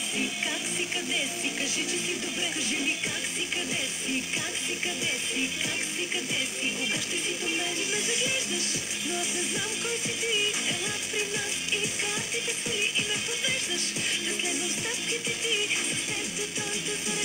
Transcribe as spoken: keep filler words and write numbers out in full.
си, как си, къде си, кажи, че си добре. Кажи ми как си, къде си, как си, къде си, как си, къде си. Кога ще си до мен ме заглеждаш, но аз не знам кой си ти. Ела при нас и картите свали и ме подвеждаш. Да следвам стъпките ти, с теб да дойда за